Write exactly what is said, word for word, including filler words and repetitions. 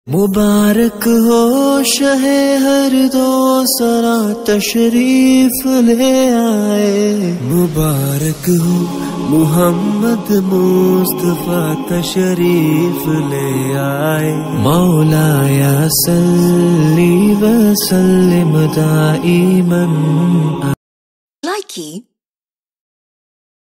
मुबारक हो शहे हर दो सरा तशरीफ ले आए। मुबारक हो मुहम्मद मुस्तफा तशरीफ ले आए। मौलाया सल्ली व सल्लिम दाइमन। Likey